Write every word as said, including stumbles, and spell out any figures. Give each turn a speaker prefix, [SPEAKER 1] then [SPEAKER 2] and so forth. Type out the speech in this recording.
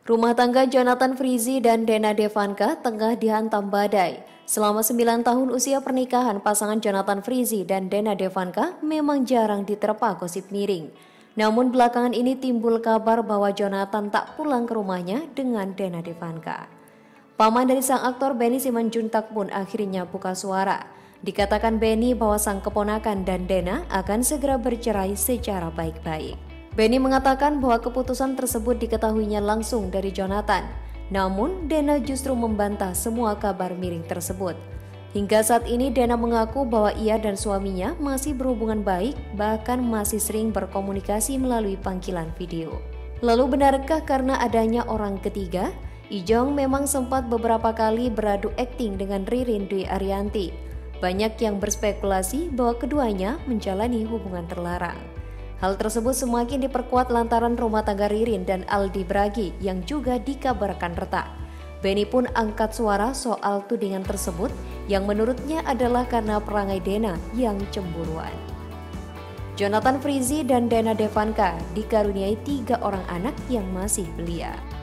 [SPEAKER 1] Rumah tangga Jonathan Frizzy dan Dena Devanka tengah dihantam badai. Selama sembilan tahun usia pernikahan, pasangan Jonathan Frizzy dan Dena Devanka memang jarang diterpa gosip miring. Namun belakangan ini timbul kabar bahwa Jonathan tak pulang ke rumahnya dengan Dena Devanka. Paman dari sang aktor Benny Simanjuntak pun akhirnya buka suara. Dikatakan Benny bahwa sang keponakan dan Dena akan segera bercerai secara baik-baik. Benny mengatakan bahwa keputusan tersebut diketahuinya langsung dari Jonathan. Namun, Dena justru membantah semua kabar miring tersebut. Hingga saat ini, Dena mengaku bahwa ia dan suaminya masih berhubungan baik, bahkan masih sering berkomunikasi melalui panggilan video. Lalu benarkah karena adanya orang ketiga? Ijong memang sempat beberapa kali beradu akting dengan Ririn Dwi Ariyanti. Banyak yang berspekulasi bahwa keduanya menjalani hubungan terlarang. Hal tersebut semakin diperkuat lantaran rumah tangga Ririn dan Aldi Bragi yang juga dikabarkan retak. Benny pun angkat suara soal tudingan tersebut yang menurutnya adalah karena perangai Dena yang cemburuan. Jonathan Frizzy dan Dena Devanka dikaruniai tiga orang anak yang masih belia.